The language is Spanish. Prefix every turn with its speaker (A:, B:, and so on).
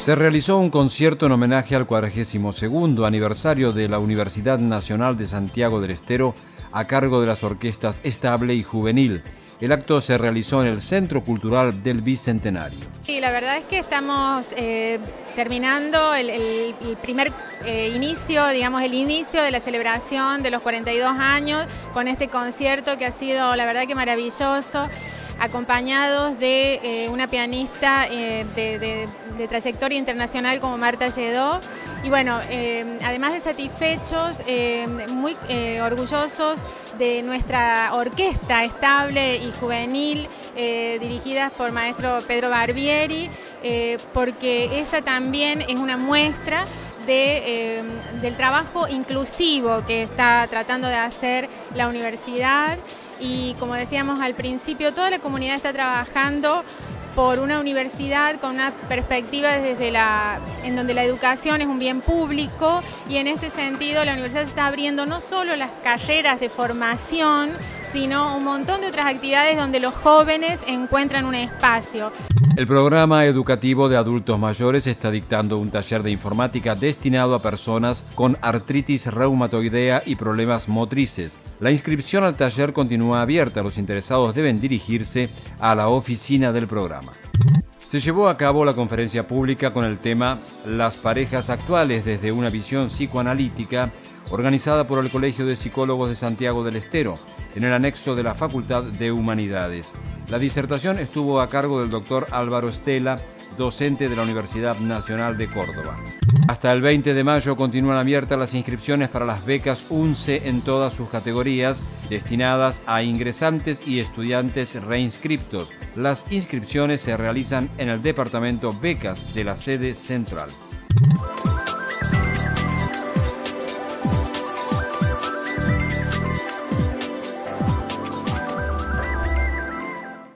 A: Se realizó un concierto en homenaje al 42º aniversario de la Universidad Nacional de Santiago del Estero a cargo de las orquestas Estable y Juvenil. El acto se realizó en el Centro Cultural del Bicentenario.
B: Sí, la verdad es que estamos terminando el primer inicio, digamos el inicio de la celebración de los 42 años con este concierto que ha sido la verdad que maravilloso, acompañados de una pianista de trayectoria internacional como Marta Lledó. Y bueno, además de satisfechos, muy orgullosos de nuestra orquesta Estable y Juvenil, dirigida por maestro Pedro Barbieri, porque esa también es una muestra del trabajo inclusivo que está tratando de hacer la universidad. Y como decíamos al principio, toda la comunidad está trabajando por una universidad con una perspectiva en donde la educación es un bien público, y en este sentido la universidad se está abriendo no solo las carreras de formación, sino un montón de otras actividades donde los jóvenes encuentran un espacio.
A: El programa educativo de adultos mayores está dictando un taller de informática destinado a personas con artritis reumatoidea y problemas motrices. La inscripción al taller continúa abierta. Los interesados deben dirigirse a la oficina del programa. Se llevó a cabo la conferencia pública con el tema Las parejas actuales desde una visión psicoanalítica, organizada por el Colegio de Psicólogos de Santiago del Estero, en el anexo de la Facultad de Humanidades. La disertación estuvo a cargo del doctor Álvaro Estela, docente de la Universidad Nacional de Córdoba. Hasta el 20 de mayo continúan abiertas las inscripciones para las becas UNCE en todas sus categorías, destinadas a ingresantes y estudiantes reinscriptos. Las inscripciones se realizan en el departamento Becas de la sede central.